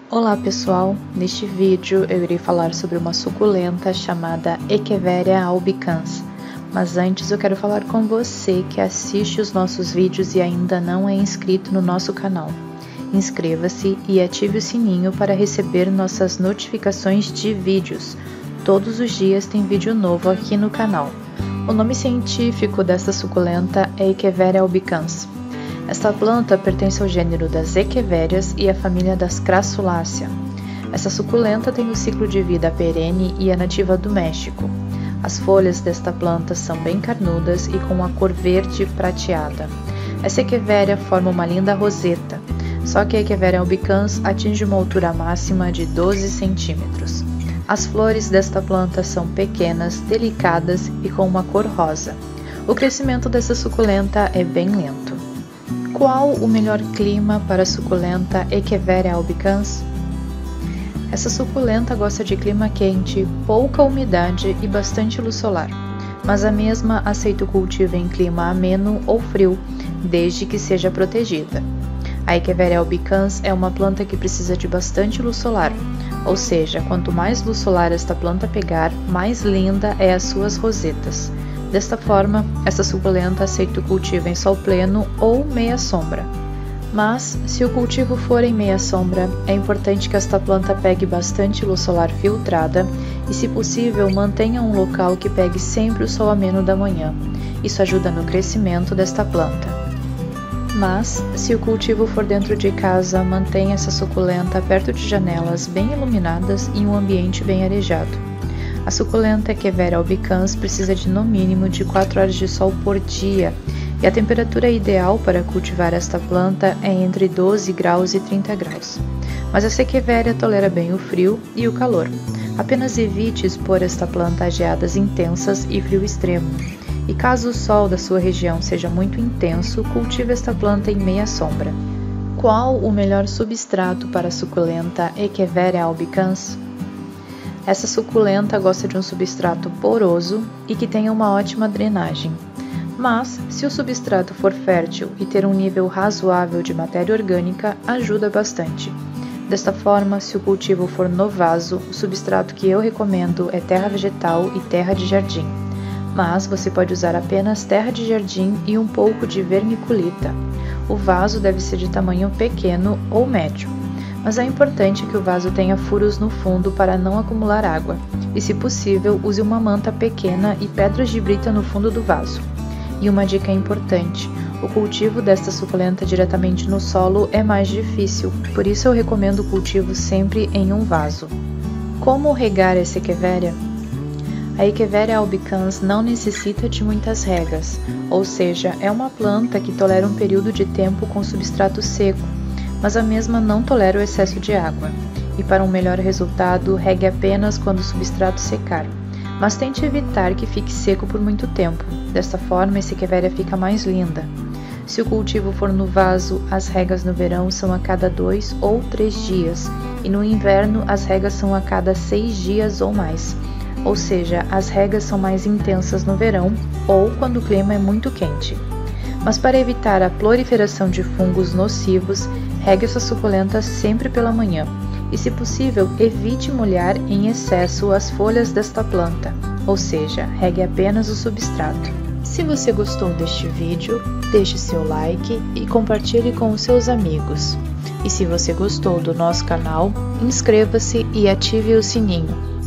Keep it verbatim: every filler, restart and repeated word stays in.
Olá pessoal, neste vídeo eu irei falar sobre uma suculenta chamada Echeveria albicans, mas antes eu quero falar com você que assiste os nossos vídeos e ainda não é inscrito no nosso canal. Inscreva-se e ative o sininho para receber nossas notificações de vídeos. Todos os dias tem vídeo novo aqui no canal. O nome científico desta suculenta é Echeveria albicans. Esta planta pertence ao gênero das Echeverias e à família das Crassulaceae. Essa suculenta tem um ciclo de vida perene e é nativa do México. As folhas desta planta são bem carnudas e com a cor verde prateada. Essa Echeveria forma uma linda roseta, só que a Echeveria albicans atinge uma altura máxima de doze centímetros. As flores desta planta são pequenas, delicadas e com uma cor rosa. O crescimento dessa suculenta é bem lento. Qual o melhor clima para a suculenta Echeveria albicans? Essa suculenta gosta de clima quente, pouca umidade e bastante luz solar, mas a mesma aceita o cultivo em clima ameno ou frio, desde que seja protegida. A Echeveria albicans é uma planta que precisa de bastante luz solar, ou seja, quanto mais luz solar esta planta pegar, mais linda é as suas rosetas. Desta forma, essa suculenta aceita o cultivo em sol pleno ou meia sombra. Mas, se o cultivo for em meia sombra, é importante que esta planta pegue bastante luz solar filtrada e, se possível, mantenha um local que pegue sempre o sol ameno da manhã. Isso ajuda no crescimento desta planta. Mas, se o cultivo for dentro de casa, mantenha essa suculenta perto de janelas bem iluminadas e um ambiente bem arejado. A suculenta Echeveria albicans precisa de no mínimo de quatro horas de sol por dia, e a temperatura ideal para cultivar esta planta é entre doze graus e trinta graus. Mas essa Echeveria tolera bem o frio e o calor. Apenas evite expor esta planta a geadas intensas e frio extremo. E caso o sol da sua região seja muito intenso, cultive esta planta em meia sombra. Qual o melhor substrato para a suculenta Echeveria albicans? Essa suculenta gosta de um substrato poroso e que tenha uma ótima drenagem. Mas, se o substrato for fértil e ter um nível razoável de matéria orgânica, ajuda bastante. Desta forma, se o cultivo for no vaso, o substrato que eu recomendo é terra vegetal e terra de jardim. Mas você pode usar apenas terra de jardim e um pouco de vermiculita. O vaso deve ser de tamanho pequeno ou médio. Mas é importante que o vaso tenha furos no fundo para não acumular água, e se possível, use uma manta pequena e pedras de brita no fundo do vaso. E uma dica importante, o cultivo desta suculenta diretamente no solo é mais difícil, por isso eu recomendo o cultivo sempre em um vaso. Como regar essa Echeveria? A Echeveria albicans não necessita de muitas regas, ou seja, é uma planta que tolera um período de tempo com substrato seco, mas a mesma não tolera o excesso de água, e para um melhor resultado, regue apenas quando o substrato secar, mas tente evitar que fique seco por muito tempo, desta forma essa Echeveria fica mais linda. Se o cultivo for no vaso, as regas no verão são a cada dois ou três dias, e no inverno as regas são a cada seis dias ou mais, ou seja, as regas são mais intensas no verão ou quando o clima é muito quente. Mas para evitar a proliferação de fungos nocivos, regue essa suculenta sempre pela manhã e, se possível, evite molhar em excesso as folhas desta planta, ou seja, regue apenas o substrato. Se você gostou deste vídeo, deixe seu like e compartilhe com os seus amigos. E se você gostou do nosso canal, inscreva-se e ative o sininho.